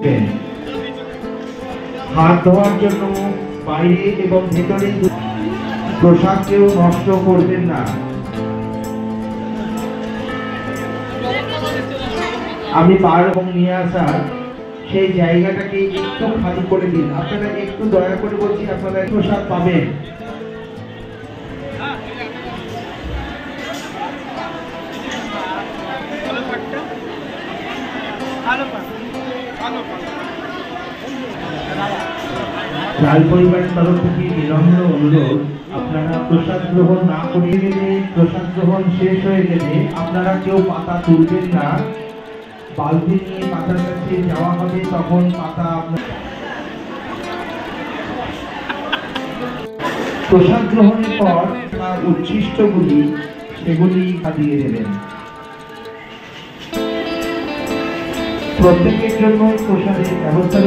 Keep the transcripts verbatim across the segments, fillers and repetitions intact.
হাত ধোয়ার জন্য বাইরে এবং ভেতরে প্রসাদ কেউ নষ্ট করবেন না। আমি বার এবং নিয়ে আসা সেই জায়গাটাকে একটু খালি করে দিন। আপনারা একটু দয়া করে বলছি, আপনারা প্রসাদ পাবেন। লাল পরিবারের তরফ থেকে বিনম্র অনুরোধ, আপনারা প্রসাদ গ্রহণ না করে গেলে, প্রসাদ গ্রহণ শেষ হয়ে গেলে আপনারা কেউ পাতা তুলবেন না। বালতি নিয়ে পাতার কাছে যাওয়া হবে, তখন পাতা আপনার প্রসাদ গ্রহণের পর উচ্ছিষ্টগুলি সেগুলি খাইয়ে দেবেন। প্রত্যেকের জন্য প্রসাদের ব্যবস্থা।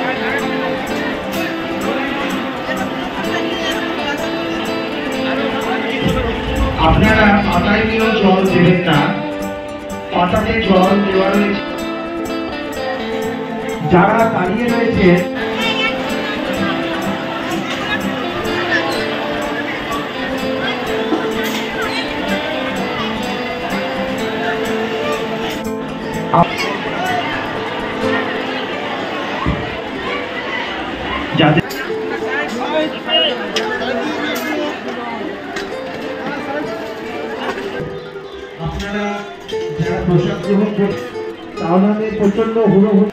আপনারা পাতায় নিয়েও জল দেবেন না, পাতাতে জল দেওয়া রয়েছে। যারা দাঁড়িয়ে রয়েছে যাদের আপনারা যারা প্রসাদ গ্রহণ করছেন তাহলে প্রচন্ড হুড়োহুড়ি।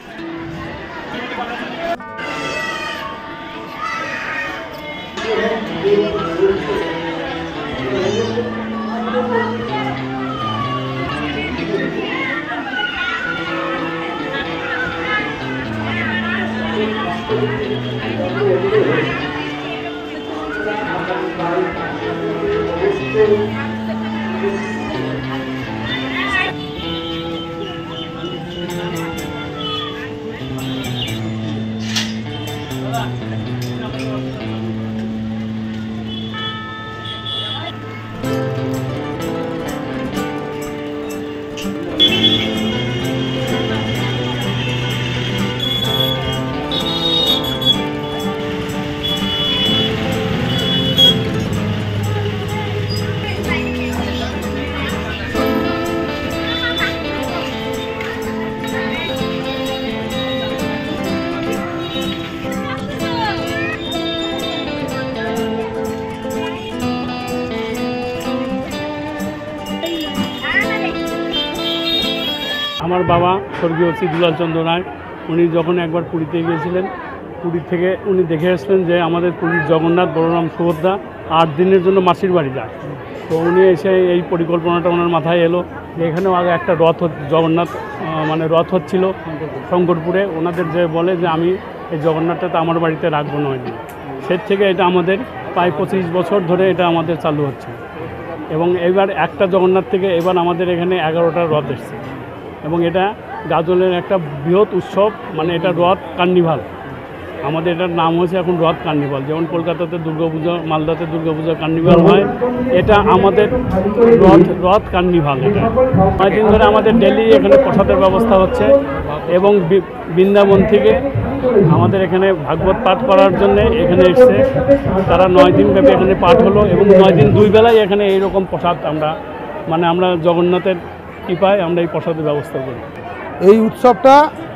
আমার বাবা স্বর্গীয় শ্রী দুলাল চন্দ্র রায়, উনি যখন একবার পুরীতে গিয়েছিলেন, পুরী থেকে উনি দেখে এসেছিলেন যে আমাদের পুরীর জগন্নাথ, বলরাম, সুভদ্রা আট দিনের জন্য মাসির বাড়ি যায়। তো উনি এসে এই পরিকল্পনাটা ওনার মাথায় এলো যে এখানেও আগে একটা রথ জগন্নাথ মানে রথ হচ্ছিল শঙ্করপুরে। ওনাদের যে বলে যে আমি এই জগন্নাথটা তো আমার বাড়িতে রাখবো না, হয়নি। সে থেকে এটা আমাদের প্রায় পঁচিশ বছর ধরে এটা আমাদের চালু হচ্ছে। এবং এবার একটা জগন্নাথ থেকে এবার আমাদের এখানে এগারোটা রথ এসছে। এবং এটা গাজলের একটা বৃহৎ উৎসব, মানে এটা রথ কার্নিভাল। আমাদের এটার নাম হয়েছে এখন রথ কার্নিভাল। যেমন কলকাতাতে দুর্গাপুজো, মালদাতে দুর্গাপুজো কার্নিভাল হয়, এটা আমাদের রথ রথ কার্নিভাল। এটা নয় দিন ধরে আমাদের ডেলি এখানে প্রসাদের ব্যবস্থা হচ্ছে। এবং বৃন্দাবন থেকে আমাদের এখানে ভাগবত পাঠ করার জন্যে এখানে এসছে, তারা নয় দিন ব্যাপী এখানে পাঠ হলো। এবং নয় দিন দুই বেলায় এখানে এইরকম প্রসাদ আমরা মানে আমরা জগন্নাথের কৃপায় আমরা এই প্রসাদের ব্যবস্থা করি। এই উৎসবটা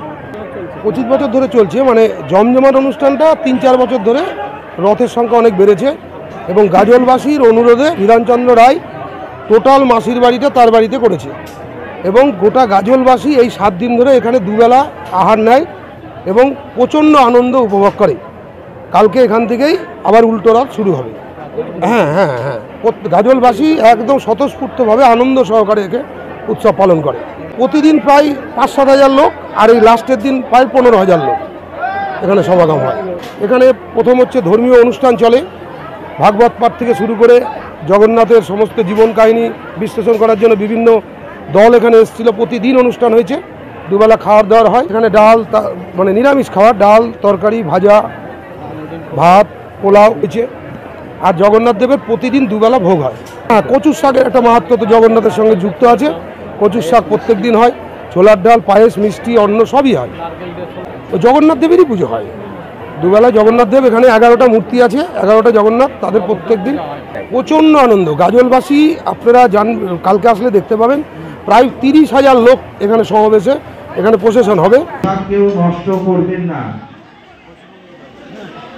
পঁচিশ বছর ধরে চলছে, মানে জমজমাট অনুষ্ঠানটা তিন চার বছর ধরে রথের সংখ্যা অনেক বেড়েছে। এবং গাজলবাসীর অনুরোধে বিধানচন্দ্র রায় টোটাল মাসির বাড়িটা তার বাড়িতে করেছে। এবং গোটা গাজলবাসী এই সাত দিন ধরে এখানে দুবেলা আহার নেয় এবং প্রচণ্ড আনন্দ উপভোগ করে। কালকে এখান থেকেই আবার উল্টো রথ শুরু হবে। হ্যাঁ হ্যাঁ হ্যাঁ গাজলবাসী একদম স্বতঃস্ফূর্তভাবে আনন্দ সহকারে একে উৎসব পালন করে। প্রতিদিন প্রায় পাঁচ সাত হাজার লোক, আর এই লাস্টের দিন প্রায় পনেরো হাজার লোক এখানে সমাগম হয়। এখানে প্রথম হচ্ছে ধর্মীয় অনুষ্ঠান চলে, ভাগবত পাঠ থেকে শুরু করে জগন্নাথের সমস্ত জীবন কাহিনী বিশ্লেষণ করার জন্য বিভিন্ন দল এখানে এসেছিল। প্রতিদিন অনুষ্ঠান হয়েছে, দুবেলা খাওয়ার দাওয়ার হয়। এখানে ডাল মানে নিরামিষ খাওয়ার, ডাল, তরকারি, ভাজা, ভাত, পোলাও হয়েছে। আর জগন্নাথ দেবের প্রতিদিন দুবেলা ভোগ হয়। হ্যাঁ, কচুর শাকের একটা মাহাত্ম্য তো জগন্নাথের সঙ্গে যুক্ত আছে। কচুর শাক প্রত্যেক দিন হয়, ছোলার ডাল, পায়েস, মিষ্টি, অন্ন সবই হয়। ও জগন্নাথ দেবেরই পুজো হয়। দুবেলা জগন্নাথ দেব, এখানে এগারোটা মূর্তি আছে, এগারোটা জগন্নাথ, তাদের প্রত্যেক দিন প্রচণ্ড আনন্দ। গাজলবাসী আপনারা যান, কালকে আসলে দেখতে পাবেন প্রায় তিরিশ হাজার লোক এখানে সমাবেশে, এখানে প্রসেশন হবে। কেউ নষ্ট করবেন না।